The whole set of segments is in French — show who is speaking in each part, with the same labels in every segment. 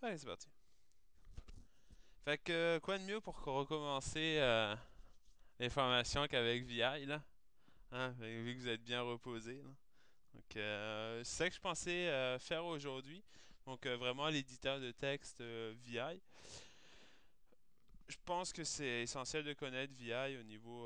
Speaker 1: Ouais, c'est parti. Fait que, quoi de mieux pour recommencer les formations qu'avec VI, là? Hein, vu que vous êtes bien reposé, là. Donc, c'est ça que je pensais faire aujourd'hui. Donc, vraiment, l'éditeur de texte VI. Je pense que c'est essentiel de connaître VI au niveau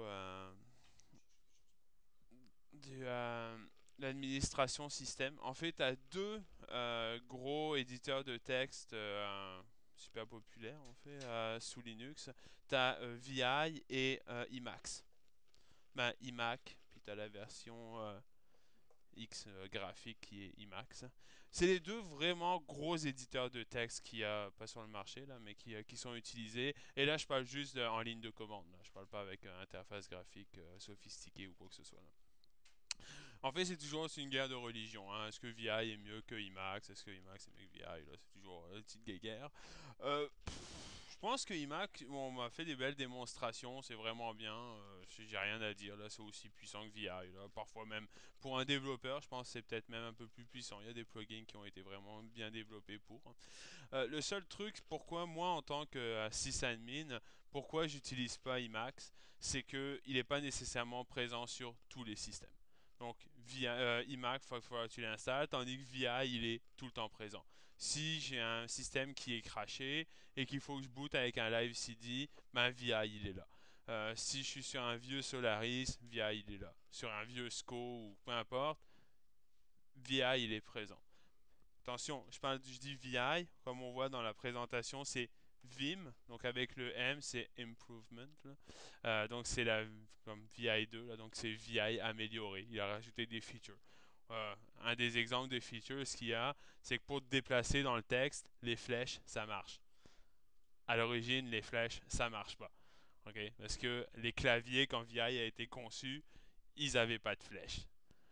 Speaker 1: de l'administration système. En fait, tu as deux gros éditeurs de texte super populaires en fait sous Linux. Tu as VI et Emacs. Ben, Emacs, puis tu as la version X graphique qui est Emacs. C'est les deux vraiment gros éditeurs de texte qu'il y a, pas sur le marché, là, mais qui sont utilisés. Et là, je parle juste en ligne de commande. Là. Je parle pas avec une interface graphique sophistiquée ou quoi que ce soit. Là. En fait, c'est toujours aussi une guerre de religion. Hein. Est-ce que VI est mieux que Emacs? Est-ce que Emacs est mieux que VI? Là, c'est toujours une petite guerre. Je pense que Emacs, on m'a fait des belles démonstrations, c'est vraiment bien. J'ai rien à dire. Là, c'est aussi puissant que VI. Là. Parfois même pour un développeur, je pense que c'est peut-être même un peu plus puissant. Il y a des plugins qui ont été vraiment bien développés pour. Le seul truc, pourquoi moi en tant que sysadmin, pourquoi j'utilise pas Emacs, c'est que il n'est pas nécessairement présent sur tous les systèmes. Donc, via Emacs, il faut que tu l'installes, tandis que VI, il est tout le temps présent. Si j'ai un système qui est crashé et qu'il faut que je boot avec un live CD, ben VI, il est là. Si je suis sur un vieux Solaris, VI, il est là. Sur un vieux SCO ou peu importe, VI, il est présent. Attention, je dis VI, comme on voit dans la présentation, c'est Vim, donc avec le M, c'est Improvement. Là. Donc c'est la comme VI2, là, donc c'est VI amélioré. Il a rajouté des features. Un des exemples de features, ce qu'il y a, c'est que pour te déplacer dans le texte, les flèches, ça marche. À l'origine, les flèches, ça marche pas. Okay? Parce que les claviers, quand VI a été conçu, ils n'avaient pas de flèches.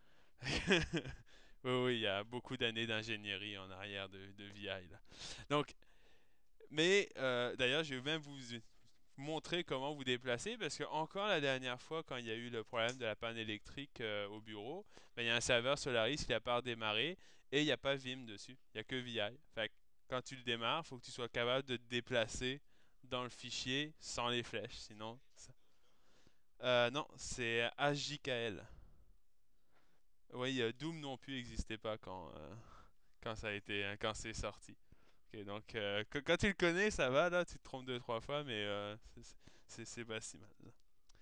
Speaker 1: Oui, oui, il y a beaucoup d'années d'ingénierie en arrière de VI. Là. Donc, mais d'ailleurs, je vais même vous montrer comment vous déplacer parce que encore la dernière fois, quand il y a eu le problème de la panne électrique au bureau, ben, il y a un serveur Solaris qui n'a pas redémarré et il n'y a pas Vim dessus. Il n'y a que VI. Fait que quand tu le démarres, il faut que tu sois capable de te déplacer dans le fichier sans les flèches. Sinon, non, c'est HJKL. Oui, Doom non plus n'existait pas quand ça a été quand c'est sorti. Ok, donc quand tu le connais, ça va là, tu te trompes deux trois fois, mais c'est pas si mal. Là.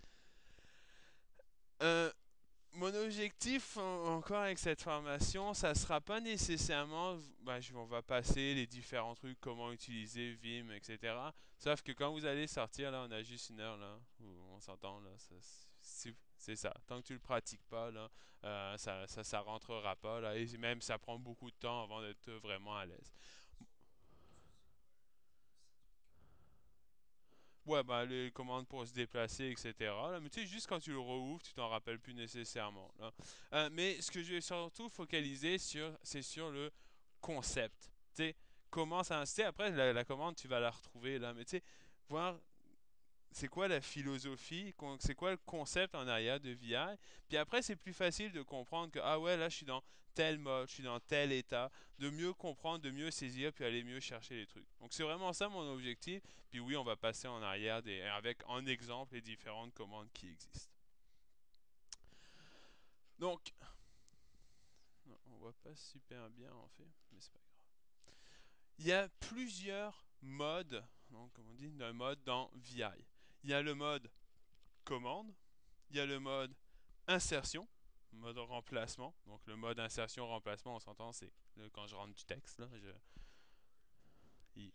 Speaker 1: Euh, Mon objectif encore avec cette formation, ça sera pas nécessairement, on va passer les différents trucs, comment utiliser Vim, etc. Sauf que quand vous allez sortir là, on a juste une heure là, où on s'entend là, c'est ça. Tant que tu le pratiques pas là, ça rentrera pas là, et même ça prend beaucoup de temps avant d'être vraiment à l'aise. Ouais, bah les commandes pour se déplacer, etc. Là, mais tu sais, juste quand tu le rouvres, tu t'en rappelles plus nécessairement. Là. Mais ce que je vais surtout focaliser sur, c'est sur le concept. Tu sais, comment ça. Tu sais, après, la commande, tu vas la retrouver là. Mais tu sais, voir c'est quoi la philosophie, c'est quoi le concept en arrière de VI. Puis après, c'est plus facile de comprendre que, ah ouais, là, je suis dans tel mode, je suis dans tel état, de mieux comprendre, de mieux saisir, puis aller mieux chercher les trucs. Donc c'est vraiment ça mon objectif. Puis oui, on va passer en arrière avec en exemple les différentes commandes qui existent. Donc, on voit pas super bien en fait, mais c'est pas grave. Il y a plusieurs modes, donc, comme on dit, d'un mode dans VI. Il y a le mode commande, il y a le mode insertion, mode remplacement. Donc le mode insertion-remplacement, on s'entend, c'est quand je rentre du texte. Là, il-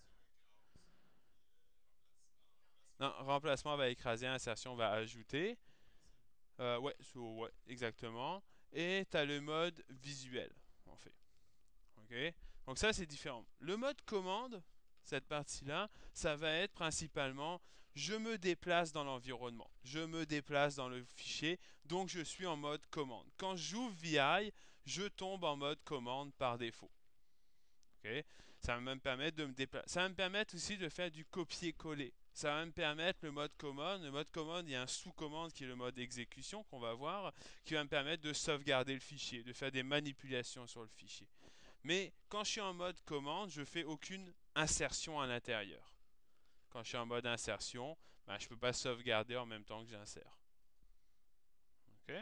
Speaker 1: Non, remplacement va écraser, insertion va ajouter. Ouais, ouais, exactement. Et tu as le mode visuel, en fait. Ok. Donc ça, c'est différent. Le mode commande, cette partie-là, ça va être principalement je me déplace dans l'environnement, je me déplace dans le fichier, donc je suis en mode commande. Quand j'ouvre VI, je tombe en mode commande par défaut. Ok. Ça va me permettre de me déplacer. Ça va me permettre aussi de faire du copier-coller. Ça va me permettre le mode commande. Le mode commande, il y a un sous-commande qui est le mode exécution qu'on va voir, qui va me permettre de sauvegarder le fichier, de faire des manipulations sur le fichier. Mais quand je suis en mode commande, je fais aucune insertion à l'intérieur. Quand je suis en mode insertion, ben, je ne peux pas sauvegarder en même temps que j'insère. OK?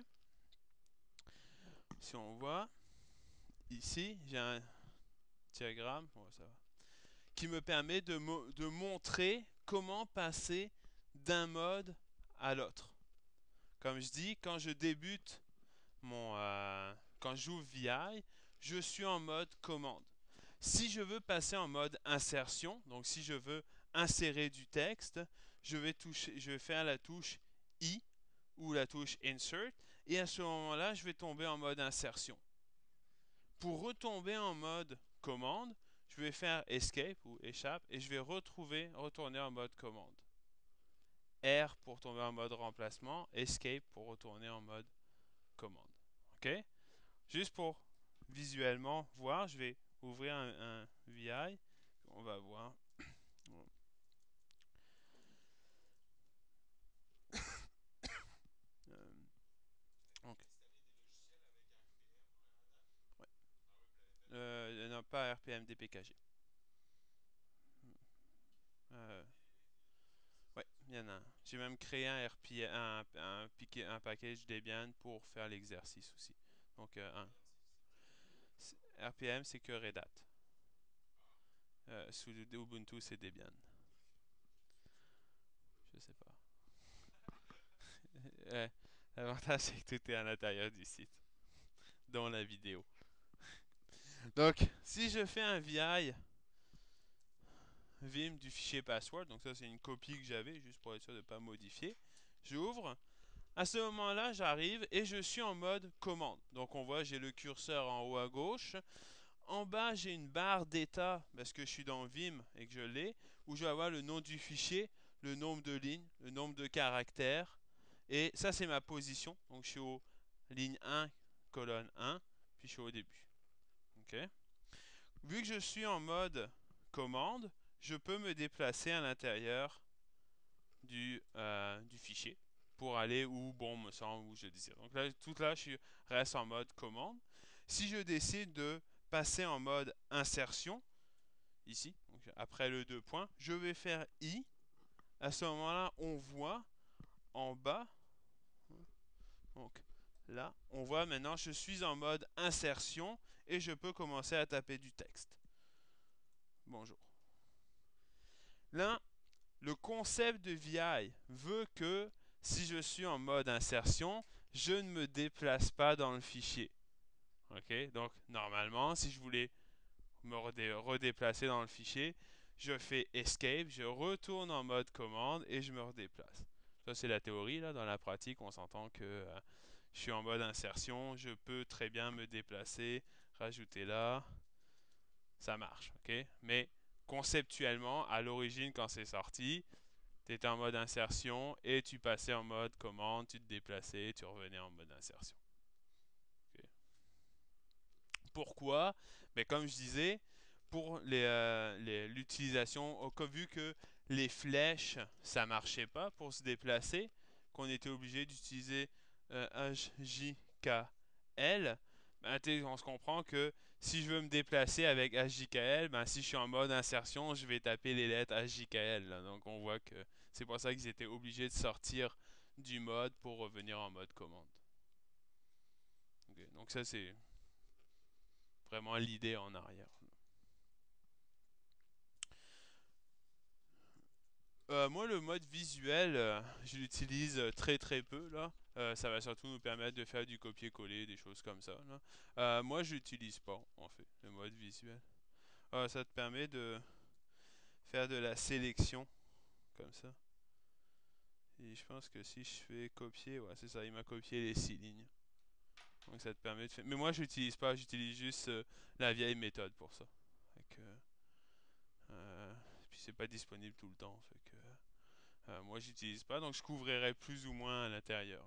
Speaker 1: Si on voit, ici, j'ai un diagramme, ça va, qui me permet de montrer comment passer d'un mode à l'autre. Comme je dis, quand je débute quand j'ouvre VI, je suis en mode commande. Si je veux passer en mode insertion, donc si je veux insérer du texte, je vais faire la touche I ou la touche Insert, et à ce moment-là, je vais tomber en mode insertion. Pour retomber en mode commande, je vais faire Escape ou échappe et je vais retourner en mode commande. R pour tomber en mode remplacement, Escape pour retourner en mode commande. OK? Juste pour visuellement voir, je vais ouvrir un VI. On va voir. Donc, ouais. Non, pas RPM, DPKG. Ouais, il y en a un. J'ai même créé un RPM, un package Debian pour faire l'exercice aussi. Donc, RPM, c'est que Red Hat. Sous Ubuntu, c'est Debian. Je sais pas. L'avantage, c'est que tout est à l'intérieur du site, dans la vidéo. Donc, si je fais un VI vim du fichier password, donc ça c'est une copie que j'avais juste pour être sûr de ne pas modifier, j'ouvre. À ce moment-là, j'arrive et je suis en mode commande. Donc on voit, j'ai le curseur en haut à gauche. En bas, j'ai une barre d'état parce que je suis dans Vim et que je l'ai, où je vais avoir le nom du fichier, le nombre de lignes, le nombre de caractères. Et ça, c'est ma position. Donc je suis au ligne 1, colonne 1, puis je suis au début. OK? Vu que je suis en mode commande, je peux me déplacer à l'intérieur du fichier pour aller où bon me semble, où je désire. Donc là, tout là, je reste en mode commande. Si je décide de passer en mode insertion, ici, donc après le 2 points, je vais faire I. À ce moment-là, on voit en bas, donc là, on voit maintenant, je suis en mode insertion et je peux commencer à taper du texte. Bonjour. Là, le concept de VI veut que si je suis en mode insertion, je ne me déplace pas dans le fichier. OK? Donc, normalement, si je voulais me redéplacer dans le fichier, je fais Escape, je retourne en mode commande et je me redéplace. Ça, c'est la théorie. Là. Dans la pratique, on s'entend que je suis en mode insertion, je peux très bien me déplacer, rajouter là. Ça marche. OK? Mais conceptuellement, à l'origine, quand c'est sorti, tu étais en mode insertion et tu passais en mode commande, tu te déplaçais, tu revenais en mode insertion. Okay. Pourquoi? Mais comme je disais, pour l'utilisation, vu que les flèches, ça marchait pas pour se déplacer, qu'on était obligé d'utiliser HJKL, ben, on se comprend que si je veux me déplacer avec HJKL, ben, si je suis en mode insertion, je vais taper les lettres HJKL. Là. Donc on voit que c'est pour ça qu'ils étaient obligés de sortir du mode pour revenir en mode commande. Okay. Donc ça c'est vraiment l'idée en arrière. Moi, le mode visuel, je l'utilise très très peu là. Ça va surtout nous permettre de faire du copier-coller, des choses comme ça. Là. Moi, je l'utilise pas en fait, le mode visuel. Ça te permet de faire de la sélection comme ça. Et je pense que si je fais copier, ouais, c'est ça, il m'a copié les 6 lignes. Donc ça te permet de faire. Mais moi, je l'utilise pas, j'utilise juste la vieille méthode pour ça. Fait que, puis c'est pas disponible tout le temps. Fait que, moi, j'utilise pas, donc je couvrirai plus ou moins à l'intérieur.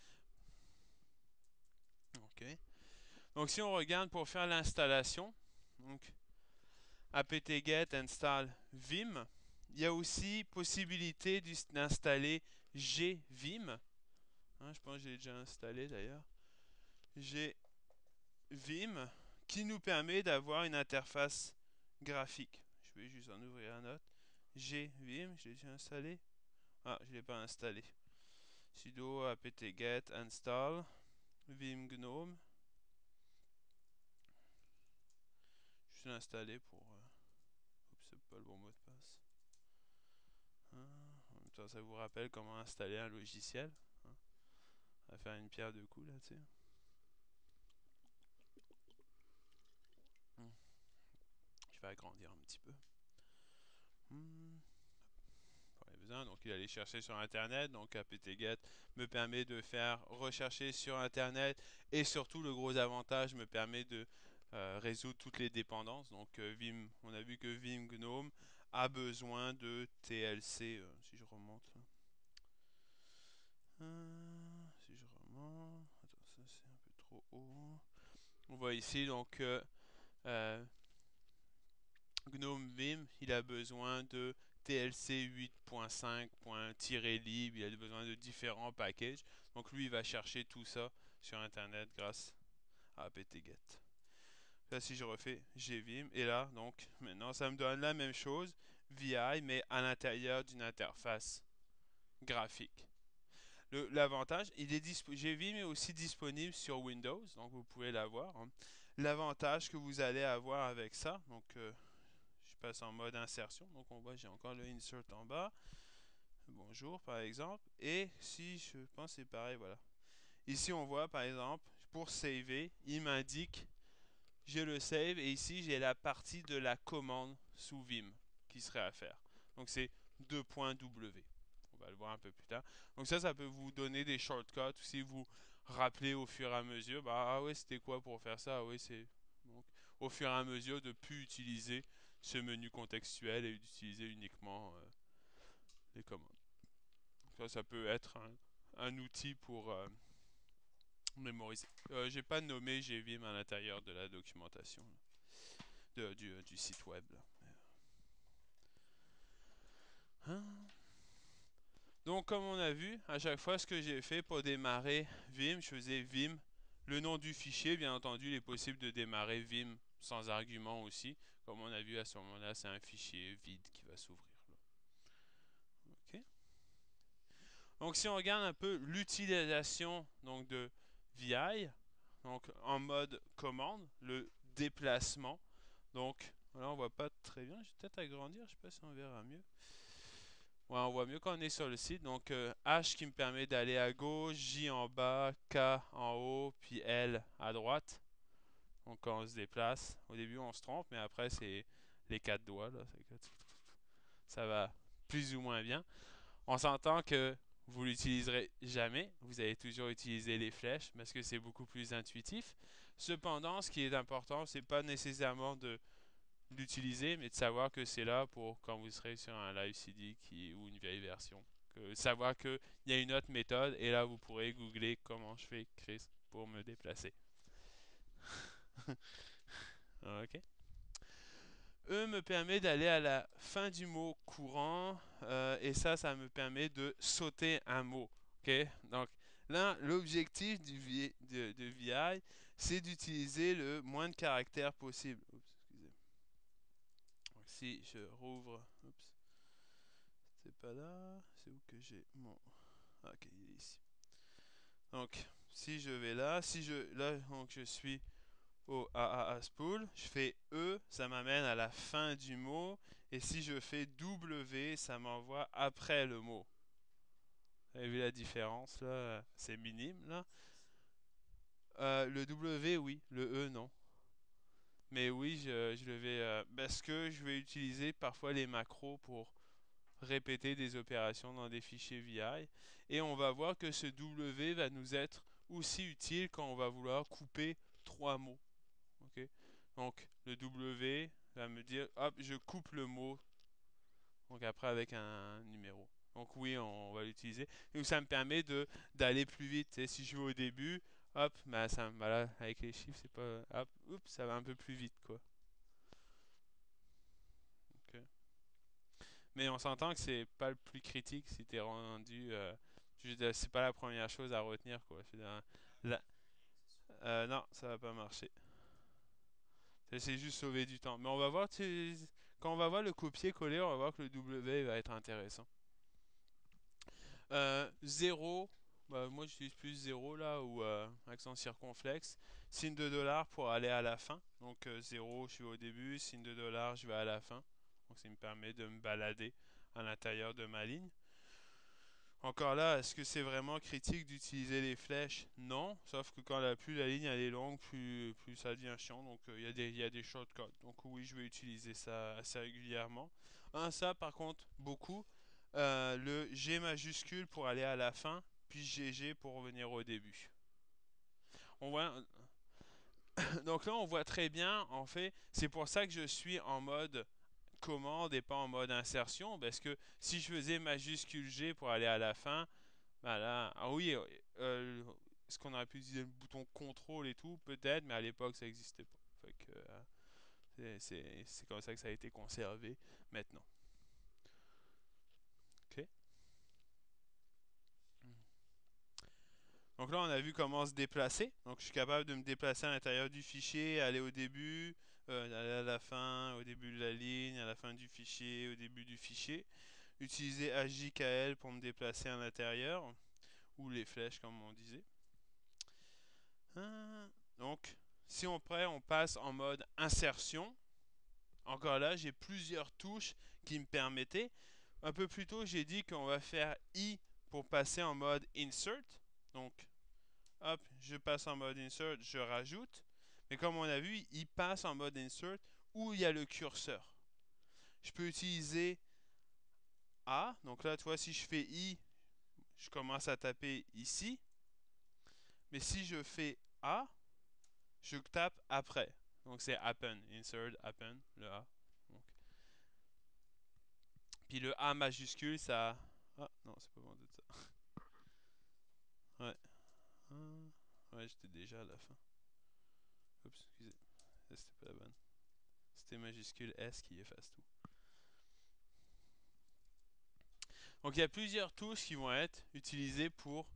Speaker 1: OK. Donc si on regarde pour faire l'installation, donc apt-get install vim, il y a aussi possibilité d'installer gvim. Je pense que j'ai déjà installé d'ailleurs. gvim qui nous permet d'avoir une interface graphique. Je vais juste en ouvrir un autre. J'ai Vim, je l'ai déjà installé. Ah, je ne l'ai pas installé. Sudo apt-get install Vim Gnome. Je vais l'installer pour... Oups, c'est pas le bon mot de passe. En même temps, ça vous rappelle comment installer un logiciel. On va faire une pierre deux coups là-dessus. Je vais agrandir un petit peu. Pas besoin. Donc il allait chercher sur internet. Donc apt-get me permet de faire rechercher sur internet. Et surtout, le gros avantage me permet de résoudre toutes les dépendances. Donc Vim, on a vu que Vim Gnome a besoin de TLC. Si je remonte là. Si je remonte. Attends, ça c'est un peu trop haut. On voit ici donc Gnome Vim, il a besoin de TLC 8.5.lib, il a besoin de différents packages. Donc lui, il va chercher tout ça sur internet grâce à apt-get. Là, si je refais gvim, et là, donc, maintenant, ça me donne la même chose, VI, mais à l'intérieur d'une interface graphique. L'avantage, gvim est aussi disponible sur Windows, donc vous pouvez l'avoir. Hein. L'avantage que vous allez avoir avec ça, donc je passe en mode insertion, donc on voit j'ai encore le insert en bas. Bonjour par exemple. Et si je pense c'est pareil, voilà. Ici on voit par exemple pour saver, il m'indique j'ai le save et ici j'ai la partie de la commande sous Vim qui serait à faire. Donc c'est 2.w. On va le voir un peu plus tard. Donc ça peut vous donner des shortcuts si vous rappelez au fur et à mesure. Bah ah ouais c'était quoi pour faire ça? Ah oui c'est donc au fur et à mesure de plus utiliser ce menu contextuel et d'utiliser uniquement les commandes. Ça peut être un outil pour mémoriser. J'ai pas nommé gvim à l'intérieur de la documentation du site web. Là. Hein? Donc comme on a vu, à chaque fois ce que j'ai fait pour démarrer Vim, je faisais Vim. Le nom du fichier, bien entendu, il est possible de démarrer Vim sans argument aussi. Comme on a vu à ce moment-là, c'est un fichier vide qui va s'ouvrir. Okay. Donc si on regarde un peu l'utilisation donc de VI, donc en mode commande, le déplacement. Donc là on voit pas très bien, je vais peut-être agrandir, je sais pas si on verra mieux. Ouais, on voit mieux quand on est sur le site. Donc H qui me permet d'aller à gauche, J en bas, K en haut, puis L à droite. Donc quand on se déplace, au début on se trompe, mais après c'est les quatre doigts là, ça va plus ou moins bien. On s'entend que vous l'utiliserez jamais, vous allez toujours utiliser les flèches parce que c'est beaucoup plus intuitif. Cependant, ce qui est important, c'est pas nécessairement de l'utiliser, mais de savoir que c'est là pour quand vous serez sur un live CD ou une vieille version. Savoir qu'il y a une autre méthode et là vous pourrez googler comment je fais Chris pour me déplacer. Ok. E me permet d'aller à la fin du mot courant et ça me permet de sauter un mot. Ok. Donc là, l'objectif de VI, c'est d'utiliser le moins de caractères possible. Oups, excusez. Donc, si je rouvre, oups, c'est pas là, c'est où que j'ai mon... Ah, ok, il est ici. Donc, si je vais là, donc je suis au AAA spool, je fais E, ça m'amène à la fin du mot, et si je fais W, ça m'envoie après le mot. Vous avez vu la différence là? C'est minime là. Le W, oui, le E, non. Mais oui, je le vais. Parce que je vais utiliser parfois les macros pour répéter des opérations dans des fichiers VI. Et on va voir que ce W va nous être aussi utile quand on va vouloir couper trois mots. Okay? Donc le W va me dire, hop, je coupe le mot. Donc après avec un numéro. Donc oui, on va l'utiliser. Et ça me permet d'aller plus vite. Et si je vais au début, hop, ben ça, voilà, avec les chiffres, c'est pas, hop, oups, ça va un peu plus vite, quoi. Okay. Mais on s'entend que c'est pas le plus critique si t'es rendu. C'est pas la première chose à retenir, quoi. Non, ça va pas marcher. C'est juste sauver du temps. Mais on va voir, quand on va voir le copier-coller, on va voir que le W va être intéressant. 0, bah, moi j'utilise plus 0 là, ou accent circonflexe. Signe de dollar pour aller à la fin. Donc 0, je suis au début, signe de dollar, je vais à la fin. Donc ça me permet de me balader à l'intérieur de ma ligne. Encore là, est-ce que c'est vraiment critique d'utiliser les flèches? Non, sauf que quand plus la ligne elle est longue, plus ça devient chiant. Donc il y a des shortcuts. Donc oui, je vais utiliser ça assez régulièrement. Ça par contre, beaucoup. Le G majuscule pour aller à la fin, puis GG pour revenir au début. On voit, donc là, on voit très bien, en fait, c'est pour ça que je suis en mode commande et pas en mode insertion, parce que si je faisais majuscule G pour aller à la fin, bah là, ah oui, est-ce qu'on aurait pu utiliser le bouton contrôle et tout? Peut-être, mais à l'époque, ça n'existait pas. Fait que c'est comme ça que ça a été conservé maintenant. OK? Donc là, on a vu comment se déplacer. Donc je suis capable de me déplacer à l'intérieur du fichier, aller au début, aller à la fin, au début de la ligne, à la fin du fichier, au début du fichier. Utiliser AJKL pour me déplacer à l'intérieur, ou les flèches comme on disait. Donc, si on passe en mode insertion. Encore là, j'ai plusieurs touches qui me permettaient. Un peu plus tôt, j'ai dit qu'on va faire I pour passer en mode insert. Donc, hop, je passe en mode insert, je rajoute. Mais comme on a vu, il passe en mode insert où il y a le curseur. Je peux utiliser A. Donc là, tu vois, si je fais I, je commence à taper ici. Mais si je fais A, je tape après. Donc c'est happen, insert, happen, le A. Donc. Puis le A majuscule, ça... Ah, non, c'est pas bon de ça. Ouais. Ouais, j'étais déjà à la fin. Oups, excusez. C'était pas la bonne. C'était majuscule S qui efface tout. Donc il y a plusieurs touches qui vont être utilisées pour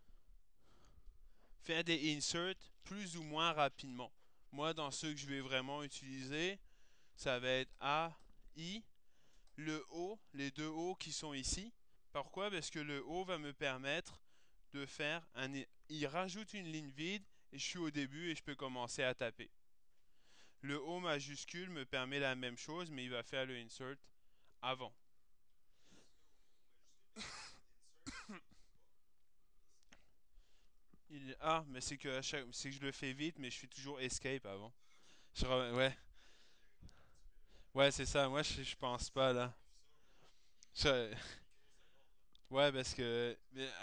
Speaker 1: faire des inserts plus ou moins rapidement. Moi, dans ceux que je vais vraiment utiliser, ça va être A, I, le O, les deux O qui sont ici. Pourquoi? Parce que le O va me permettre de faire un... Il rajoute une ligne vide et je suis au début et je peux commencer à taper. Le O majuscule me permet la même chose, mais il va faire le insert avant. Mais c'est que, c'est que je le fais vite, mais je fais toujours escape avant. Ouais, ouais, c'est ça. Moi, je pense pas là. Je- Ouais, parce que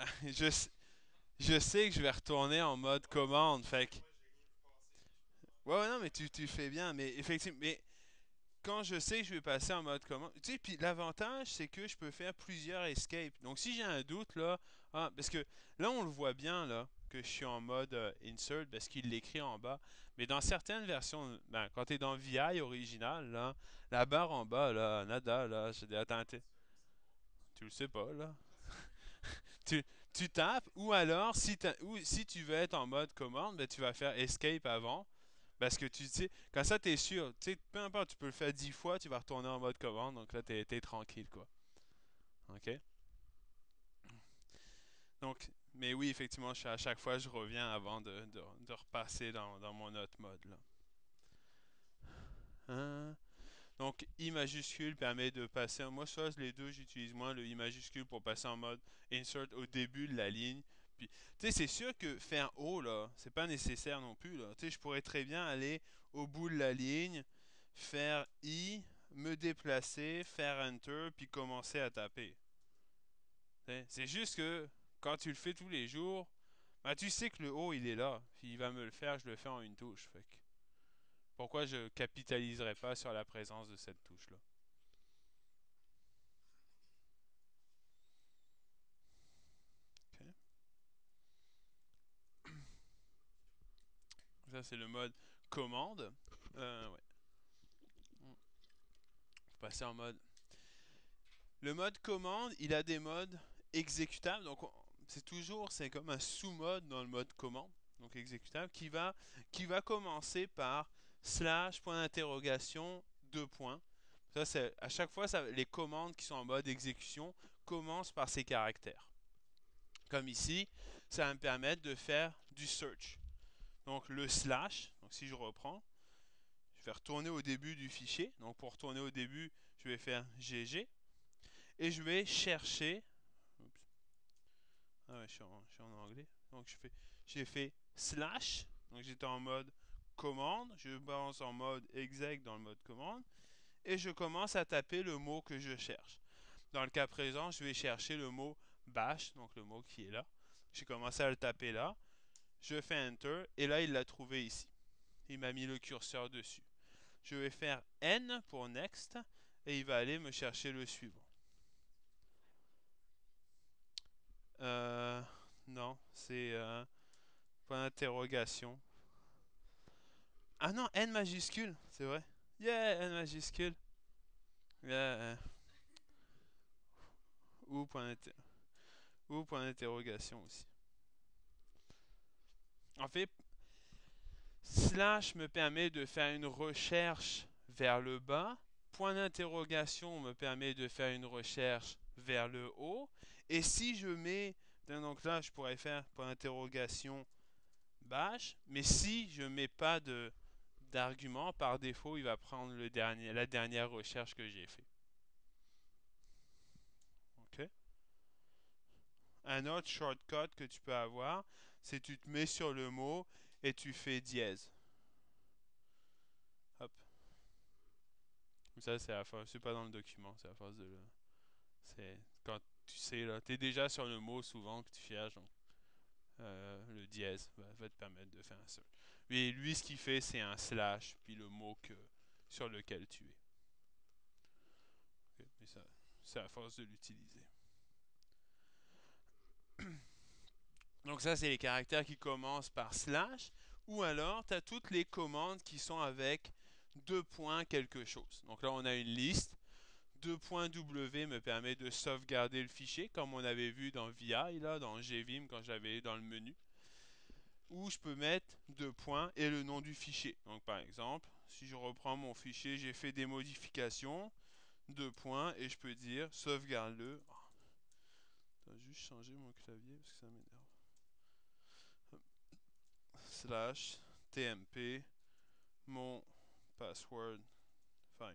Speaker 1: je sais que je vais retourner en mode commande. Fait que, ouais, ouais, non, mais tu fais bien. Mais effectivement, mais quand je sais que je vais passer en mode commande, tu sais, puis l'avantage, c'est que je peux faire plusieurs escapes. Donc, si j'ai un doute, là, parce que là, on le voit bien, là, que je suis en mode insert, parce qu'il l'écrit en bas. Mais dans certaines versions, ben, quand tu es dans VI original, là, la barre en bas, là, nada, là, j'ai dit, attends, tu le sais pas, là. Tu, tu tapes, ou alors, ou si tu veux être en mode commande, ben, tu vas faire escape avant. Parce que tu sais, quand ça, t'es sûr. Tu sais, peu importe, tu peux le faire 10 fois, tu vas retourner en mode commande. Donc là, t'es tranquille, quoi. OK? Donc, mais oui, effectivement, à chaque fois, je reviens avant de repasser dans mon autre mode, là. Hein? Donc, I majuscule permet de passer. Moi, ça, les deux, j'utilise moins le I majuscule pour passer en mode insert au début de la ligne. Puis, tu sais, c'est sûr que faire O, là, c'est pas nécessaire non plus, là. Tu sais, je pourrais très bien aller au bout de la ligne, faire I, me déplacer, faire Enter, puis commencer à taper. C'est juste que quand tu le fais tous les jours, ben, tu sais que le O, il est là. Puis il va me le faire, je le fais en une touche. Fait que pourquoi je capitaliserais pas sur la présence de cette touche-là? OK. Ça, c'est le mode commande. Ouais. On va passer en mode. Le mode commande, il a des modes exécutables. Donc, c'est comme un sous-mode dans le mode commande, donc exécutable, qui va commencer par slash, point d'interrogation, 2 points. Ça, c'est à chaque fois, les commandes qui sont en mode exécution commencent par ces caractères. Comme ici, ça va me permettre de faire du search. Donc le slash, donc si je reprends, je vais retourner au début du fichier. Donc pour retourner au début, je vais faire GG et je vais chercher. Oups. Ah ouais, je suis en anglais. Donc j'ai fait slash. Donc j'étais en mode commande. Je balance en mode exec dans le mode commande. Et je commence à taper le mot que je cherche. Dans le cas présent, je vais chercher le mot bash, donc le mot qui est là. J'ai commencé à le taper là. Je fais Enter et là, il l'a trouvé ici. Il m'a mis le curseur dessus. Je vais faire N pour Next et il va aller me chercher le suivant. Euh, non, c'est point d'interrogation. Ah non, N majuscule, c'est vrai. Yeah, N majuscule. Yeah. Ou point d'interrogation aussi. En fait, slash me permet de faire une recherche vers le bas. Point d'interrogation me permet de faire une recherche vers le haut. Et si je mets, donc là, je pourrais faire point d'interrogation bash. Mais si je mets pas d'argument, par défaut, il va prendre la dernière recherche que j'ai fait. Ok. Un autre shortcut que tu peux avoir, c'est tu te mets sur le mot et tu fais dièse. Hop. Ça, c'est pas dans le document, c'est à force de le. C'est quand tu sais là, t'es déjà sur le mot souvent que tu cherches, donc le dièse va te permettre de faire ça. Mais lui, ce qu'il fait, c'est un slash puis le mot sur lequel tu es. Okay. Mais ça, c'est à force de l'utiliser. Donc ça, c'est les caractères qui commencent par slash, ou alors tu as toutes les commandes qui sont avec 2 points quelque chose. Donc là, on a une liste. 2.w me permet de sauvegarder le fichier, comme on avait vu dans VI, là, dans GVim, quand j'avais dans le menu. Ou je peux mettre 2 points et le nom du fichier. Donc par exemple, si je reprends mon fichier, j'ai fait des modifications, 2 points, et je peux dire sauvegarde-le. Oh, juste changer mon clavier parce que ça m'énerve. Slash tmp mon password file.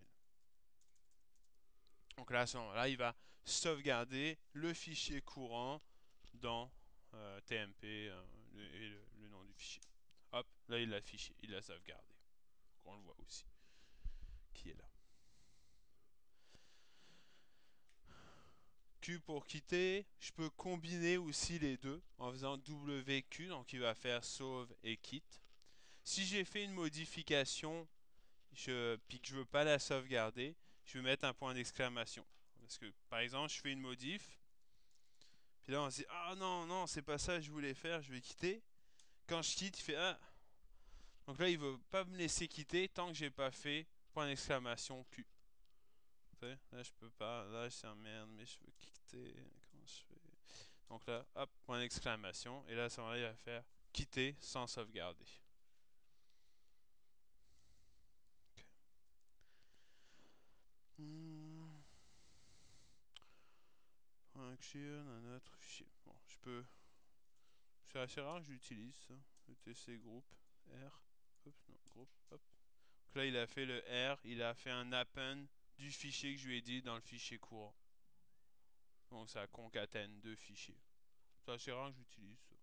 Speaker 1: Donc là, à ce moment-là, il va sauvegarder le fichier courant dans tmp et le nom du fichier. Hop, là il l'a affiché, il l'a sauvegardé. Donc on le voit aussi, qui est là. Q pour quitter, je peux combiner aussi les deux en faisant WQ, donc il va faire sauve et quitte. Si j'ai fait une modification puis que je veux pas la sauvegarder, je vais mettre un point d'exclamation. Parce que par exemple, je fais une modif, puis là on se dit ah non, non, c'est pas ça que je voulais faire, je vais quitter. Quand je quitte, il fait ah. Donc là, il veut pas me laisser quitter tant que j'ai pas fait point d'exclamation Q. Là, je peux pas. Là, c'est un merde, mais je veux quitter. Comment je fais? Donc là, hop, point d'exclamation. Et là, à ce moment-là, il va faire quitter sans sauvegarder. Okay. Action, un autre fichier. Bon, je peux. C'est assez rare que j'utilise ça. ETC group R. Hop, non, group, hop. Donc là, il a fait le R, il a fait un append du fichier que je lui ai dit dans le fichier courant. Donc ça concatène 2 fichiers. C'est assez rare que j'utilise ça.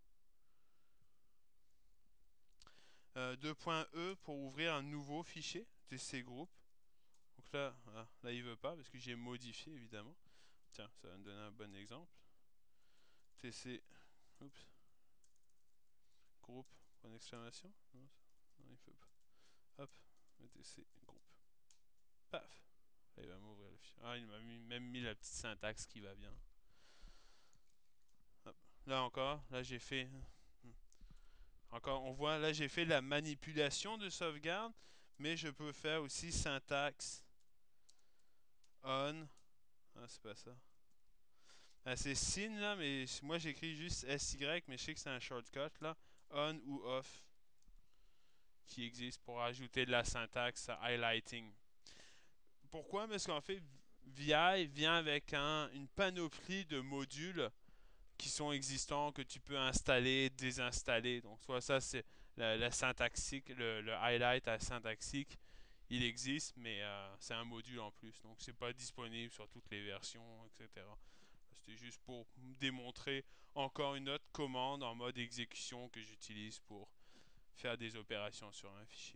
Speaker 1: 2.e pour ouvrir un nouveau fichier, TC group. Donc là, voilà, là il veut pas parce que j'ai modifié évidemment. Tiens, ça va me donner un bon exemple. TC, oups, groupe, point d'exclamation. Non, non, il veut pas. Hop, TC group. Paf. Là, il va m'ouvrir le fichier. Ah, il m'a même mis la petite syntaxe qui va bien. Hop. Là encore, là j'ai fait. Encore, on voit, là j'ai fait la manipulation de sauvegarde, mais je peux faire aussi syntaxe on. Ah, c'est pas ça. Ah, c'est sin là, mais moi j'écris juste SY, mais je sais que c'est un shortcut là. On ou off. qui existe pour ajouter de la syntaxe highlighting. Pourquoi? Parce qu'en fait, VI vient avec une panoplie de modules qui sont existants, que tu peux installer, désinstaller. Donc, soit ça, c'est la syntaxique, le highlight à syntaxique, il existe, mais c'est un module en plus. Donc, c'est pas disponible sur toutes les versions, etc. C'était juste pour démontrer encore une autre commande en mode exécution que j'utilise pour faire des opérations sur un fichier.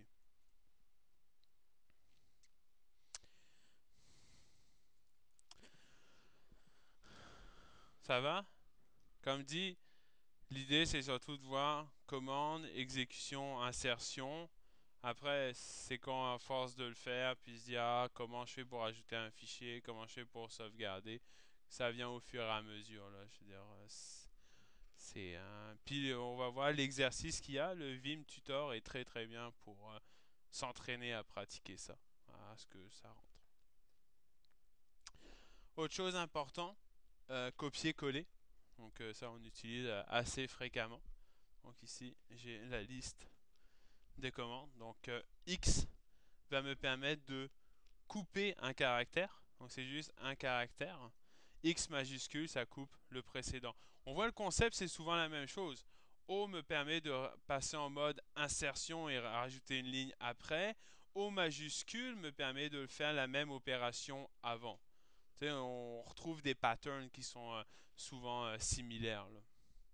Speaker 1: Ça va? Comme dit, l'idée c'est surtout de voir commande, exécution, insertion. Après, c'est quand à force de le faire, puis se dire ah, comment je fais pour ajouter un fichier, comment je fais pour sauvegarder. Ça vient au fur et à mesure là. Je veux dire, c'est un. Puis on va voir l'exercice qu'il y a. Le Vim Tutor est très très bien pour s'entraîner à pratiquer ça, à ce que ça rentre. Autre chose importante, copier-coller. Donc ça on utilise assez fréquemment. Donc ici j'ai la liste des commandes. Donc X va me permettre de couper un caractère. Donc c'est juste un caractère. X majuscule, ça coupe le précédent. On voit le concept, c'est souvent la même chose. O me permet de passer en mode insertion et rajouter une ligne après. O majuscule me permet de faire la même opération avant. Tu sais, on retrouve des patterns qui sont souvent similaires, là.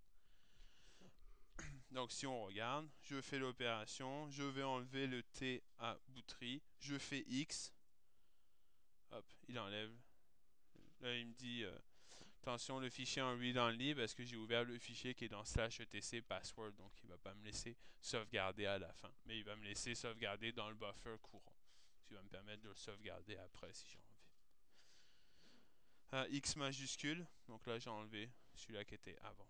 Speaker 1: Donc si on regarde, je fais l'opération, je vais enlever le T à bouterie, je fais X, hop, il enlève. Là, il me dit attention, le fichier en read only parce que j'ai ouvert le fichier qui est dans /etc password, donc il va pas me laisser sauvegarder à la fin, mais il va me laisser sauvegarder dans le buffer courant, ce qui va me permettre de le sauvegarder après si j'ai envie. X majuscule, donc là j'ai enlevé celui-là qui était avant.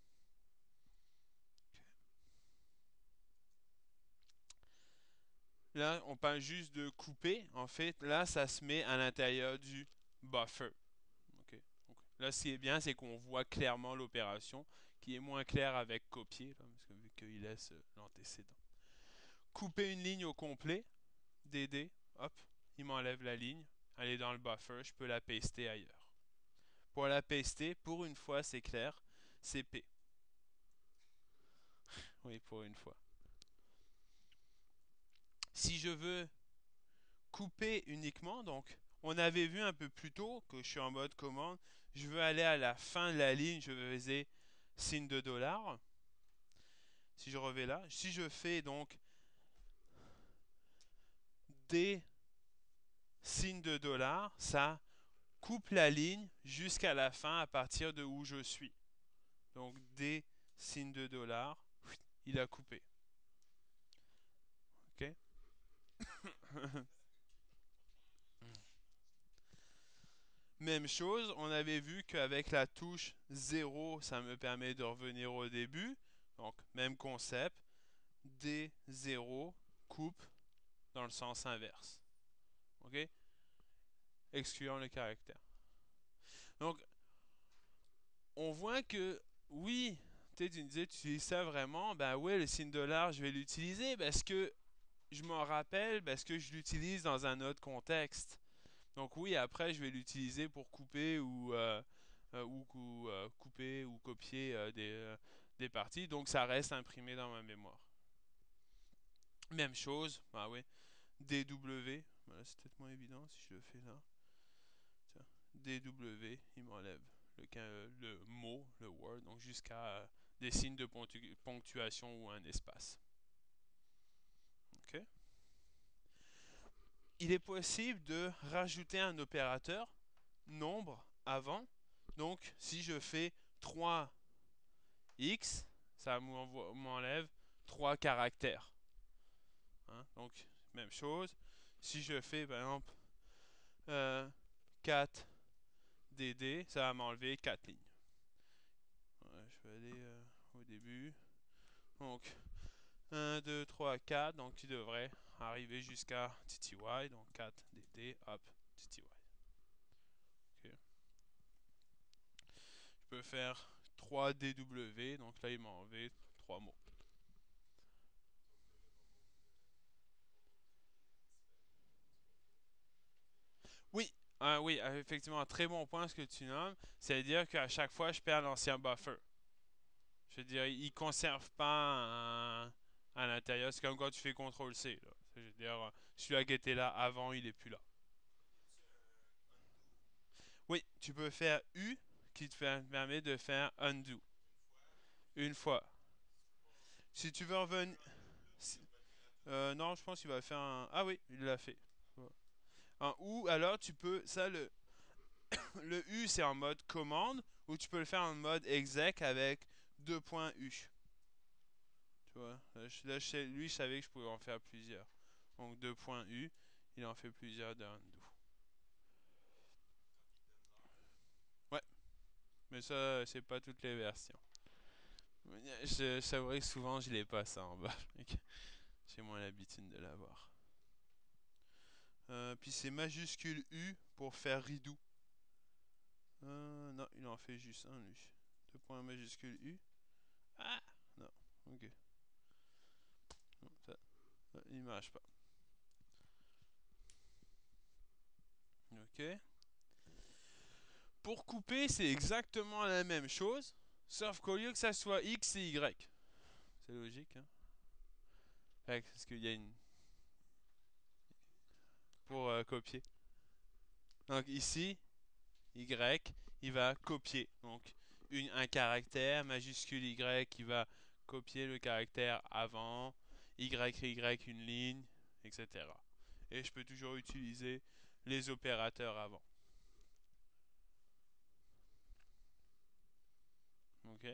Speaker 1: Là, on parle juste de couper. En fait, là, ça se met à l'intérieur du buffer. Okay. Donc, là, ce qui est bien, c'est qu'on voit clairement l'opération, qui est moins claire avec copier, là, parce que vu qu'il laisse l'antécédent. Couper une ligne au complet, DD, hop, il m'enlève la ligne. Elle est dans le buffer, je peux la paster ailleurs. Pour la paster, pour une fois, c'est clair, c'est P. Oui, pour une fois. Si je veux couper uniquement, donc on avait vu un peu plus tôt que je suis en mode commande, je veux aller à la fin de la ligne, je faisais signe de dollar. Si je reviens là, si je fais donc des signes de dollar, ça coupe la ligne jusqu'à la fin à partir de où je suis. Donc des signes de dollar, il a coupé. Ok. Même chose, on avait vu qu'avec la touche 0, ça me permet de revenir au début. Donc, même concept. D0 coupe dans le sens inverse. OK? Excluant le caractère. Donc, on voit que, oui, tu disais, tu utilises ça vraiment. Ben oui, le signe dollar, je vais l'utiliser parce que je m'en rappelle, parce que je l'utilise dans un autre contexte. Donc oui, après, je vais l'utiliser pour couper ou couper ou copier des parties. Donc ça reste imprimé dans ma mémoire. Même chose, bah oui, DW, voilà, c'est peut-être moins évident si je le fais là. Tiens, DW, il m'enlève le mot, le word, donc jusqu'à des signes de ponctuation ou un espace. Ok. Il est possible de rajouter un opérateur nombre avant. Donc, si je fais 3x, ça m'enlève 3 caractères. Hein? Donc, même chose. Si je fais, par exemple, 4dd, ça va m'enlever 4 lignes. Ouais, je vais aller au début. Donc, 1, 2, 3, 4. Donc, tu devrais arriver jusqu'à tty. Donc, 4dd, hop, tty. Okay. Je peux faire 3dw. Donc là, il m'a enlevé 3 mots. oui, effectivement, un très bon point ce que tu nommes. C'est-à-dire qu'à chaque fois, je perds l'ancien buffer. Je veux dire, il conserve pas à l'intérieur. C'est comme quand tu fais CTRL-C, là. Je veux dire, celui-là qui était là avant, il est plus là. Oui, tu peux faire U qui te permet de faire undo une fois. Si tu veux revenir. Non, je pense qu'il va faire un. Ah oui, il l'a fait. Ou alors tu peux. Ça, le U, c'est en mode commande. Ou tu peux le faire en mode exec avec 2.U. Tu vois. Lui, je savais que je pouvais en faire plusieurs. Donc 2.U, il en fait plusieurs de undo. Ouais, mais ça, c'est pas toutes les versions. C'est vrai que souvent, je l'ai pas ça en bas. J'ai moins l'habitude de l'avoir. Puis c'est majuscule U pour faire redo. Non, il en fait juste un, lui. 2 points majuscule U. Ah! Non, ok. Non, il marche pas. Ok. Pour couper, c'est exactement la même chose, sauf qu'au lieu que ça soit X, c'est Y. C'est logique, hein? Parce qu'il y a une. Pour copier. Donc ici, Y, il va copier. Donc un caractère, majuscule Y, qui va copier le caractère avant, Y, une ligne, etc. Et je peux toujours utiliser les opérateurs avant. Ok.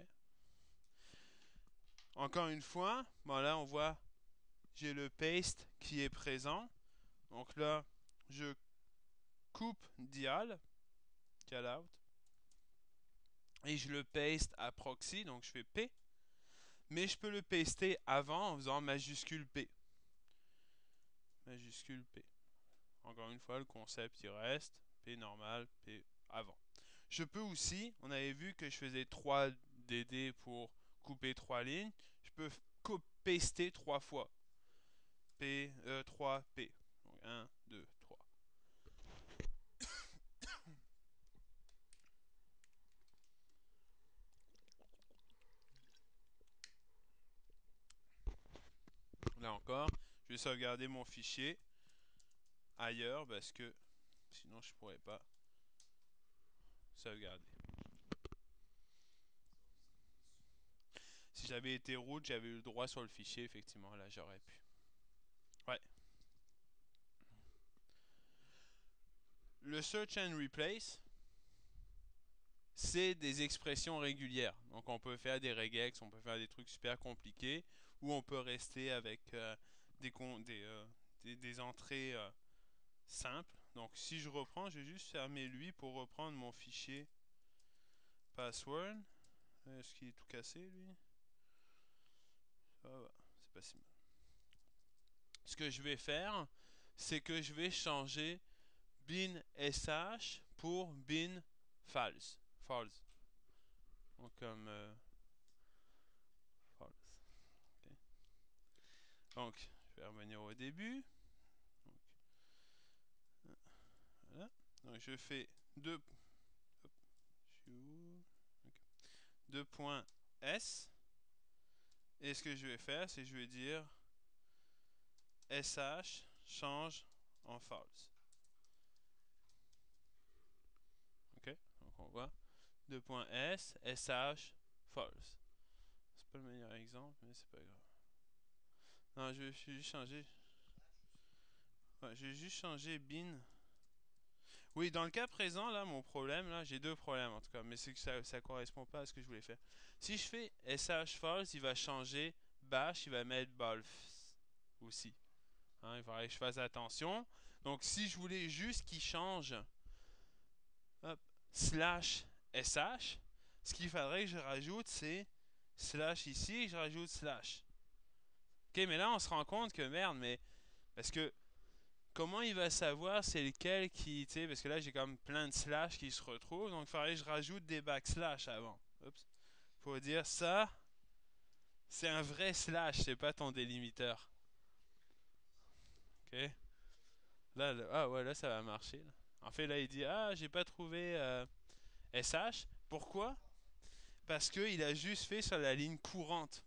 Speaker 1: Encore une fois, bon là on voit, j'ai le paste qui est présent. Donc là, je coupe dial, out, et je le paste à proxy, donc je fais P. Mais je peux le paster avant en faisant majuscule P. Majuscule P. Encore une fois, le concept il reste. P normal, P avant. Je peux aussi, on avait vu que je faisais 3 DD pour couper 3 lignes. Je peux paster 3 fois. P, 3, P. Donc 1, 2, 3. Là encore, je vais sauvegarder mon fichier ailleurs parce que sinon je pourrais pas sauvegarder. Si j'avais été root, j'avais eu le droit sur le fichier, effectivement, là j'aurais pu. Ouais. Le search and replace, c'est des expressions régulières. Donc on peut faire des regex, on peut faire des trucs super compliqués, ou on peut rester avec des entrées simples. Donc si je reprends, je vais juste fermer lui pour reprendre mon fichier password. Est-ce qu'il est tout cassé lui? Ça va, c'est pas si mal. Ce que je vais faire, c'est que je vais changer bin sh pour bin false. False. Donc comme false. Okay. Donc, je vais revenir au début. Donc, voilà. Donc je fais 2 points S. Et ce que je vais faire, c'est que je vais dire sh change en false. Ok, donc on voit 2.s sh false. C'est pas le meilleur exemple, mais c'est pas grave. Non, je vais juste changer. Ouais, je vais juste changer bin. Oui, dans le cas présent, là, mon problème, là, j'ai deux problèmes en tout cas, mais c'est que ça correspond pas à ce que je voulais faire. Si je fais sh false, il va changer bash, il va mettre balf aussi. Hein, il faudrait que je fasse attention. Donc, si je voulais juste qu'il change hop, slash sh, ce qu'il faudrait que je rajoute, c'est slash ici et je rajoute slash. Ok, mais là, on se rend compte que merde, mais parce que comment il va savoir c'est lequel qui, tu sais, parce que là j'ai comme plein de slash qui se retrouvent, donc il faudrait que je rajoute des backslash avant. Oups. Faut dire ça, c'est un vrai slash, c'est pas ton délimiteur. Ok. Là, ah ouais, là ça va marcher. Là. En fait, là, il dit, ah, j'ai pas trouvé SH. Pourquoi? Parce qu'il a juste fait sur la ligne courante.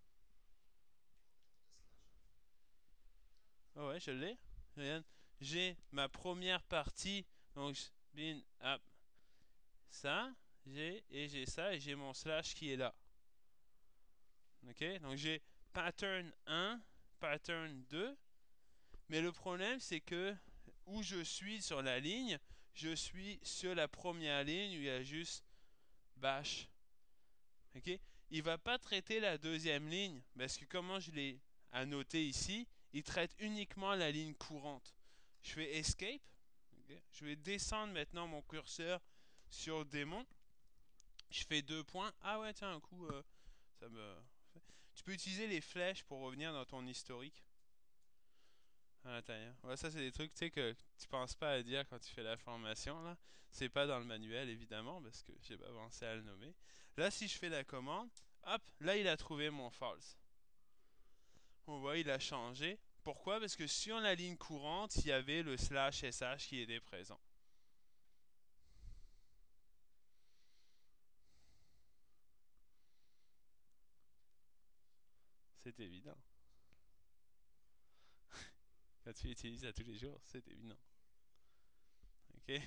Speaker 1: Ah ouais, je l'ai. Regarde, j'ai ma première partie, donc bin, hop, ça, j'ai ça, et j'ai mon slash qui est là. Ok, donc j'ai pattern 1, pattern 2, mais le problème c'est que où je suis sur la ligne, je suis sur la première ligne où il y a juste bash. Ok, il va pas traiter la deuxième ligne parce que comment je l'ai annoté ici, il traite uniquement la ligne courante. Je fais escape. Ok, je vais descendre maintenant mon curseur sur démon. Je fais 2 points. Ah ouais, tiens, un coup, ça me. Tu peux utiliser les flèches pour revenir dans ton historique à l'intérieur. Ouais, ça, c'est des trucs, tu sais, que tu penses pas à dire quand tu fais la formation, là. C'est pas dans le manuel, évidemment, parce que j'ai pas pensé à le nommer. Là, si je fais la commande, hop, là, il a trouvé mon false. On voit, il a changé. Pourquoi? Parce que sur la ligne courante, il y avait le slash sh qui était présent. C'est évident. Quand tu l'utilises à tous les jours, c'est évident. Ok?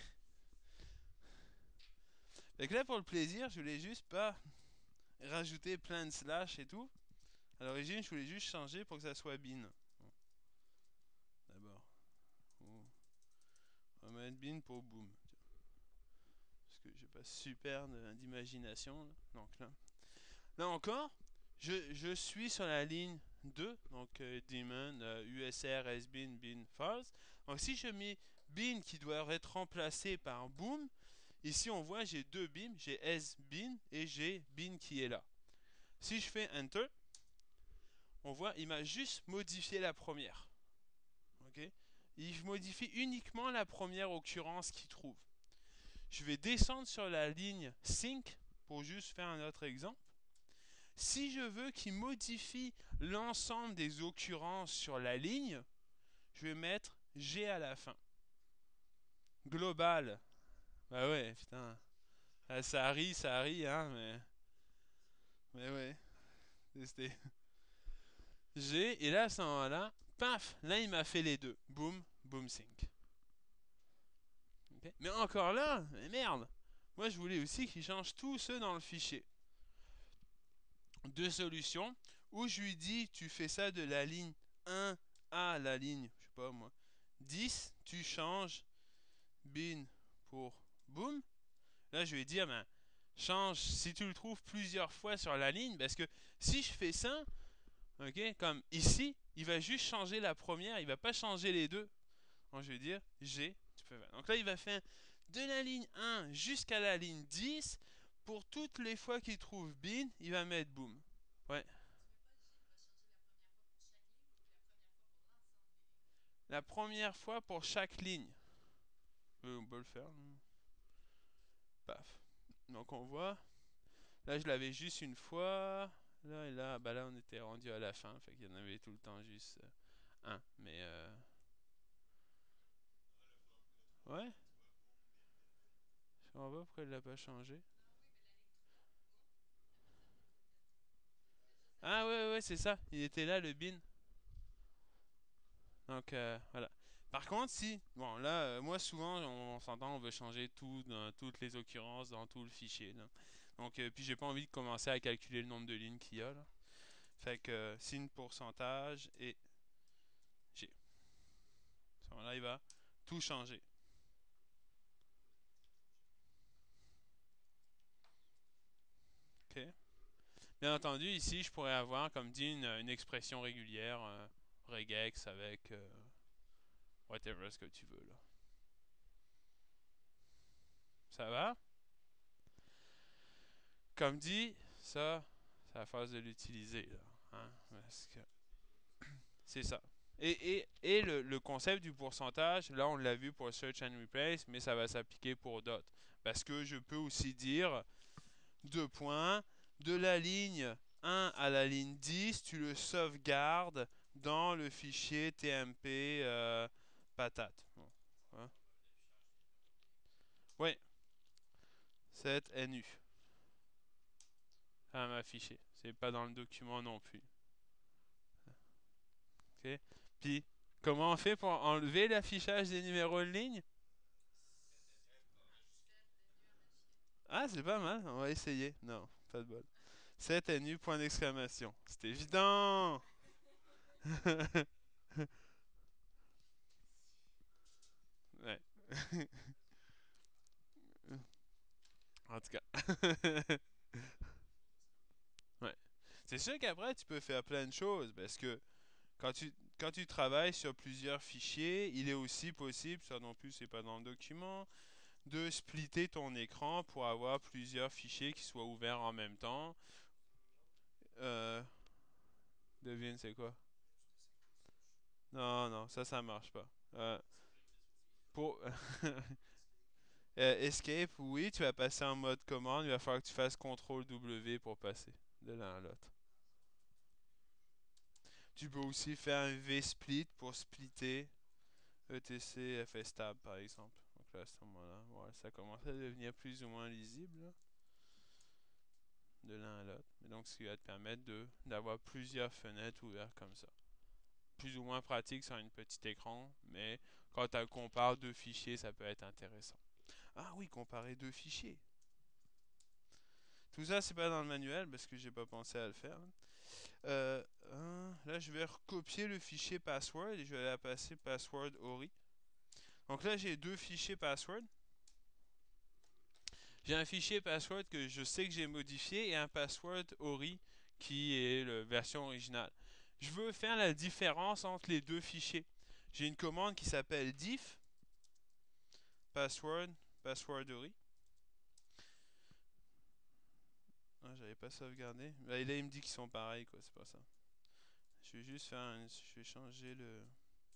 Speaker 1: Fait que là, pour le plaisir, je voulais juste pas rajouter plein de slash et tout. À l'origine, je voulais juste changer pour que ça soit bin. Bon, d'abord. On va mettre bin pour boom. Parce que j'ai pas super d'imagination. Donc là encore, je suis sur la ligne 2. Donc daemon, USR, SBin, bin, false. Donc si je mets bin qui doit être remplacé par boom, ici on voit j'ai deux bins. J'ai SBin et j'ai bin qui est là. Si je fais Enter, on voit il m'a juste modifié la première. Ok? Il modifie uniquement la première occurrence qu'il trouve. Je vais descendre sur la ligne sync pour juste faire un autre exemple. Si je veux qu'il modifie l'ensemble des occurrences sur la ligne, je vais mettre G à la fin. Global. Bah ouais, putain. Ah, ça rit, hein, mais. Mais ouais. C'était. G, et là, à ce moment-là, paf, là, il m'a fait les deux. Boom, boom sync. Okay. Mais encore là, mais merde. Moi, je voulais aussi qu'il change tous ceux dans le fichier. Deux solutions. Où je lui dis, tu fais ça de la ligne 1 à la ligne, je sais pas moi, 10, tu changes bin pour boom. Là, je vais dire, ben, change si tu le trouves plusieurs fois sur la ligne, parce que si je fais ça, ok, comme ici, il va juste changer la première, il va pas changer les deux. Donc, je vais dire G, tu peux faire. Donc là, il va faire de la ligne 1 jusqu'à la ligne 10. Pour toutes les fois qu'il trouve bin, il va mettre boom. Ouais. La première fois pour chaque ligne. On peut le faire. Paf. Donc on voit. Là, je l'avais juste une fois. Là et là, bah là, on était rendu à la fin. Fait qu'il y en avait tout le temps juste un. Mais ouais. Je comprends pas pourquoi il l'a pas changé. Ah ouais, ouais, c'est ça. Il était là, le bin. Donc voilà. Par contre, si, bon là, moi souvent, on s'entend, on veut changer tout dans toutes les occurrences, dans tout le fichier. Là. Donc, puis j'ai pas envie de commencer à calculer le nombre de lignes qu'il y a. Là. Fait que signe pourcentage et G. À ce moment-là, il va tout changer. OK. Bien entendu, ici, je pourrais avoir, comme dit, une expression régulière, regex avec whatever ce que tu veux. Là. Ça va? Comme dit, ça, c'est la phase de l'utiliser. Hein, parce que c'est ça. Et le concept du pourcentage, là on l'a vu pour Search and Replace, mais ça va s'appliquer pour d'autres. Parce que je peux aussi dire, 2 points, de la ligne 1 à la ligne 10, tu le sauvegardes dans le fichier TMP patate. Bon, hein. Oui, set NU. Ça va m'afficher. C'est pas dans le document non plus. Ok. Puis, comment on fait pour enlever l'affichage des numéros de ligne? Ah, c'est pas mal. On va essayer. Non, pas de bol. Set NU, point d'exclamation. C'est évident! Ouais. En tout cas. Ouais. C'est sûr qu'après, tu peux faire plein de choses parce que quand tu travailles sur plusieurs fichiers, il est aussi possible, ça non plus c'est pas dans le document, de splitter ton écran pour avoir plusieurs fichiers qui soient ouverts en même temps. Euh, devine c'est quoi? Non, non, ça marche pas. Pour Escape, oui, tu vas passer en mode commande, il va falloir que tu fasses CTRL W pour passer de l'un à l'autre. Tu peux aussi faire un V-split pour splitter ETC FSTab par exemple. Donc là, à ce moment-là, ouais, ça commence à devenir plus ou moins lisible là, de l'un à l'autre. Et donc, ce qui va te permettre d'avoir plusieurs fenêtres ouvertes comme ça. Plus ou moins pratique sur un petit écran, mais quand tu compares deux fichiers, ça peut être intéressant. Ah oui, comparer deux fichiers. Tout ça, c'est pas dans le manuel parce que j'ai pas pensé à le faire. Là, je vais recopier le fichier password et je vais la passer password Ori. Donc là, j'ai deux fichiers password. J'ai un fichier password que je sais que j'ai modifié et un password Ori qui est la version originale. Je veux faire la différence entre les deux fichiers. J'ai une commande qui s'appelle diff password Ori. Ah, j'avais pas sauvegardé. Là, il me dit qu'ils sont pareils, quoi. C'est pas ça. Je vais juste je vais changer le.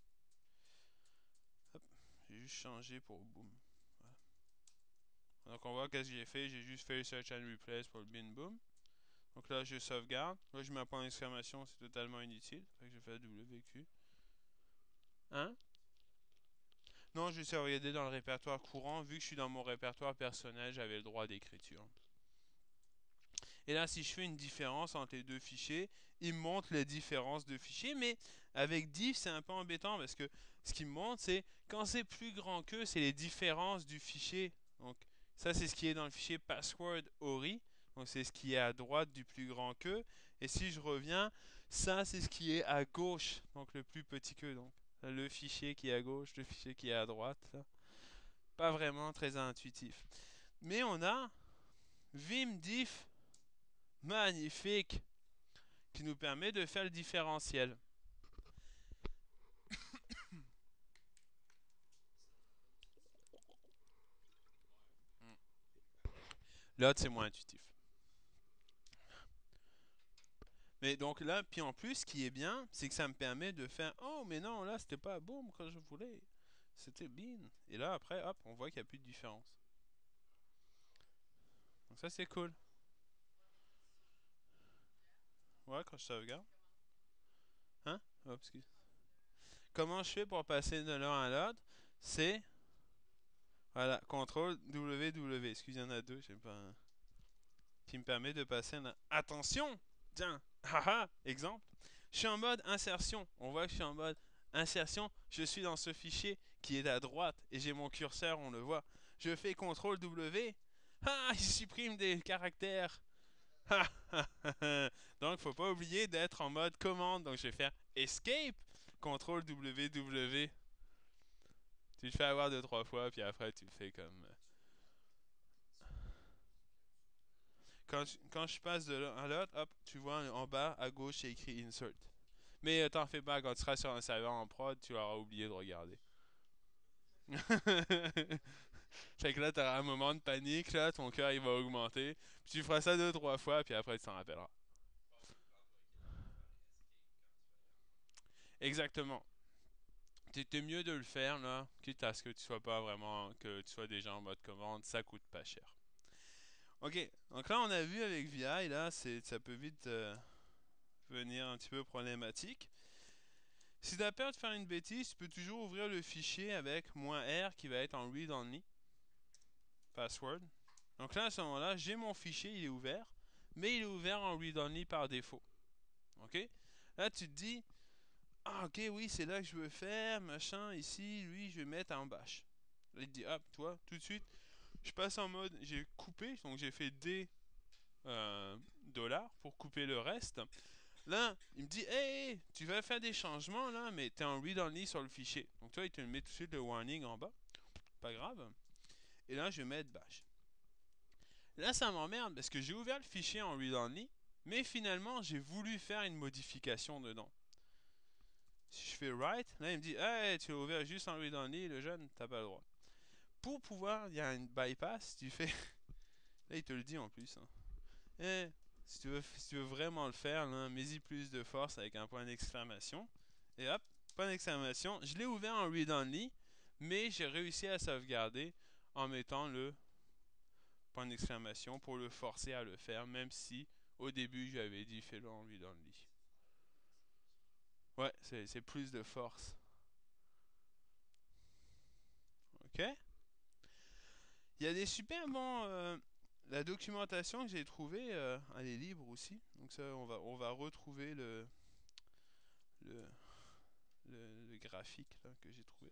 Speaker 1: Hop. Je vais juste changer pour boom. Voilà. Donc on voit qu'est-ce que j'ai fait. J'ai juste fait le search and replace pour le bin boom. Donc là, je sauvegarde. Là, je mets un point d'exclamation, c'est totalement inutile. Fait que je fais WQ. Hein? Non, je vais sauvegarder dans le répertoire courant. Vu que je suis dans mon répertoire personnel, j'avais le droit d'écriture. Et là, si je fais une différence entre les deux fichiers, il me montre les différences de fichiers. Mais avec diff, c'est un peu embêtant parce que ce qu'il me montre, c'est quand c'est plus grand que, c'est les différences du fichier. Donc, ça, c'est ce qui est dans le fichier password Ori. Donc, c'est ce qui est à droite du plus grand que. Et si je reviens, ça, c'est ce qui est à gauche. Donc, le plus petit que. Donc, le fichier qui est à gauche, le fichier qui est à droite. Là. Pas vraiment très intuitif. Mais on a vimdiff magnifique qui nous permet de faire le différentiel. L'autre, c'est moins intuitif. Mais donc là, puis en plus, ce qui est bien, c'est que ça me permet de faire oh, mais non, là, c'était pas boom quand je voulais. C'était bin. Et là, après, hop, on voit qu'il n'y a plus de différence. Donc ça, c'est cool. Ouais, quand je sauvegarde. Hein? Oh, excuse. Comment je fais pour passer de l'un à l'autre? C'est. Voilà, CTRL WW. Excuse, il y en a deux, je sais pas. Qui me permet de passer là. Attention! Tiens, haha, exemple. Je suis en mode insertion. On voit que je suis en mode insertion. Je suis dans ce fichier qui est à droite et j'ai mon curseur, on le voit. Je fais CTRL W. Ah, il supprime des caractères. Donc, faut pas oublier d'être en mode commande. Donc, je vais faire Escape, CTRL WW. Tu te fais avoir deux, trois fois, puis après, tu le fais comme. Quand je passe de l'un à l'autre, hop, tu vois en bas à gauche, c'est écrit Insert. Mais t'en fais pas, quand tu seras sur un serveur en prod, tu auras oublié de regarder. Fait que là, t'auras un moment de panique, là, ton cœur il va augmenter. Puis tu feras ça deux, trois fois, puis après tu t'en rappelleras. Exactement. C'était mieux de le faire, là, quitte à ce que tu sois pas vraiment, que tu sois déjà en mode commande, ça coûte pas cher. Ok, donc là on a vu avec VI, là, ça peut vite venir un petit peu problématique. Si tu as peur de faire une bêtise, tu peux toujours ouvrir le fichier avec -r qui va être en read-only. password. Donc là, à ce moment-là, j'ai mon fichier, il est ouvert, mais il est ouvert en read-only par défaut. OK? Là, tu te dis, ah, OK, oui, c'est là que je veux faire, machin, ici, lui, je vais mettre en bash. Là, il te dit, hop, toi, tout de suite, je passe en mode, j'ai coupé, donc j'ai fait D dollars pour couper le reste. Là, il me dit, hey, tu vas faire des changements, là, mais t'es en read-only sur le fichier. Donc, toi, il te met tout de suite le warning en bas. Pas grave. Et là, je vais mettre bash. Là, ça m'emmerde parce que j'ai ouvert le fichier en read-only, mais finalement, j'ai voulu faire une modification dedans. Si je fais write, là, il me dit, hey, tu l'as ouvert juste en read-only, le jeune, t'as pas le droit. Pour pouvoir, il y a une bypass, tu fais. Là, il te le dit en plus. Hein. Eh, si tu veux vraiment le faire, là, mets-y plus de force avec un point d'exclamation. Et hop, point d'exclamation. Je l'ai ouvert en read-only, mais j'ai réussi à sauvegarder en mettant le point d'exclamation pour le forcer à le faire, même si au début j'avais dit fais-le en read-only. Ouais, c'est plus de force. Ok? Il y a des super bons. La documentation que j'ai trouvée, elle est libre aussi. Donc ça, on va retrouver le, le graphique là, que j'ai trouvé.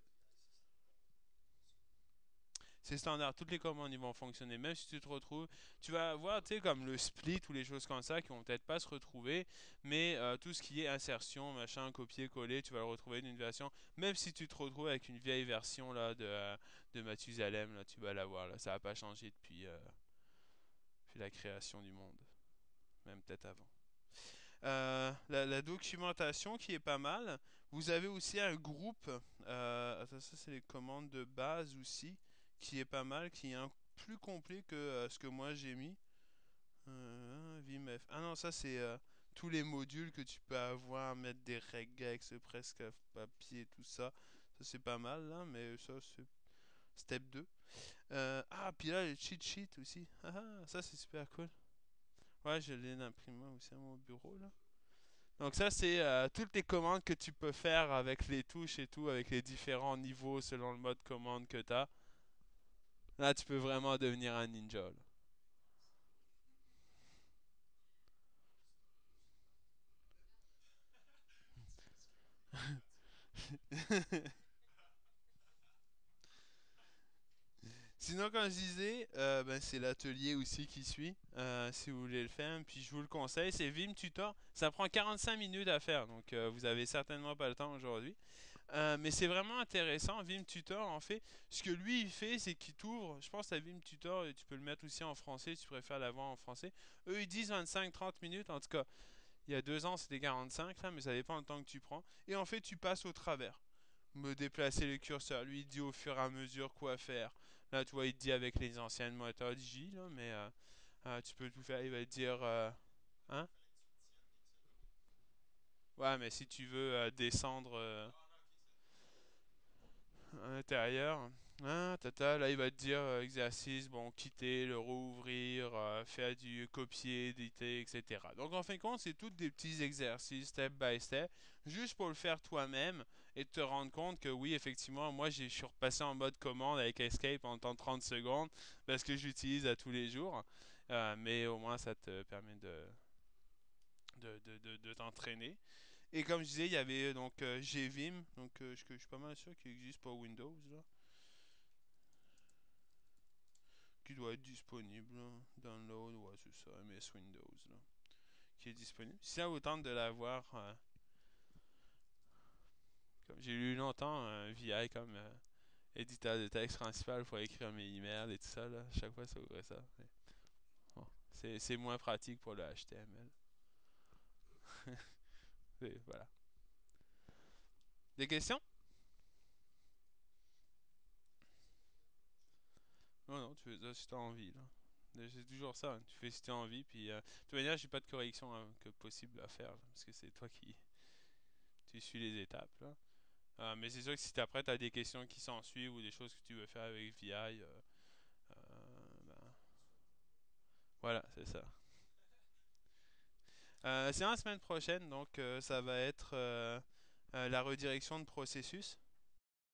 Speaker 1: C'est standard, toutes les commandes ils vont fonctionner. Même si tu te retrouves, tu vas voir, tu sais, comme le split ou les choses comme ça qui vont peut-être pas se retrouver, mais tout ce qui est insertion, machin, copier-coller, tu vas le retrouver d'une version. Même si tu te retrouves avec une vieille version là de Mathusalem, là, tu vas l'avoir là. Ça n'a pas changé depuis la création du monde, même peut-être avant. La documentation qui est pas mal. Vous avez aussi un groupe. Attends, ça c'est les commandes de base aussi, qui est pas mal, qui est un plus complet que ce que moi j'ai mis. Vimf. Ah non, ça c'est tous les modules que tu peux avoir, mettre des regex presque à papier, tout ça. Ça c'est pas mal là, mais ça c'est step 2. Puis là, le cheat sheet aussi. Ça c'est super cool. Ouais, je l'ai imprimé aussi à mon bureau là. Donc ça, c'est toutes les commandes que tu peux faire avec les touches et tout, avec les différents niveaux selon le mode commande que tu as. Là, tu peux vraiment devenir un ninja. Là. Sinon, comme je disais, ben, c'est l'atelier aussi qui suit, si vous voulez le faire. Puis je vous le conseille, c'est Vim Tutor. Ça prend 45 minutes à faire, donc vous avez certainement pas le temps aujourd'hui. Mais c'est vraiment intéressant. Vim Tutor, en fait, ce que lui il fait, c'est qu'il t'ouvre. Je pense à Vim Tutor, et tu peux le mettre aussi en français si tu préfères l'avoir en français. Eux, ils disent 25-30 minutes. En tout cas, il y a 2 ans, c'était 45, là, mais ça dépend du temps que tu prends. Et en fait, tu passes au travers. Me déplacer le curseur. Lui, il dit au fur et à mesure quoi faire. Là, tu vois, il te dit avec les anciennes méthodes J, là, mais tu peux tout faire. Il va te dire. Hein? Ouais, mais si tu veux descendre. À l'intérieur. Là il va te dire exercice, bon, quitter, le rouvrir, faire du copier, éditer, etc. Donc en fin de compte, c'est tous des petits exercices step by step, juste pour le faire toi-même et te rendre compte que oui, effectivement, moi je suis repassé en mode commande avec Escape en temps 30 secondes parce que j'utilise à tous les jours. Mais au moins ça te permet de t'entraîner. Et comme je disais, il y avait donc GVim, donc je suis pas mal sûr qu'il existe pour Windows là, qui doit être disponible. Là. Download, ouais, c'est ça, MS Windows là, qui est disponible. Si ça vous tente de l'avoir, comme j'ai eu longtemps un VI comme éditeur de texte principal pour écrire mes emails et tout ça là, chaque fois ça ouvrait ça. Mais bon, c'est moins pratique pour le HTML. Et voilà. Des questions? Non, non, tu fais ça si t'as envie là. C'est toujours ça, hein. Tu fais si t'as envie, puis de toute manière, j'ai pas de correction hein, que possible à faire, là, parce que c'est toi qui tu suis les étapes, là. Mais c'est sûr que si après t'as des questions qui s'en suivent ou des choses que tu veux faire avec VI, ben, voilà, c'est ça. C'est la semaine prochaine, donc ça va être la redirection de processus.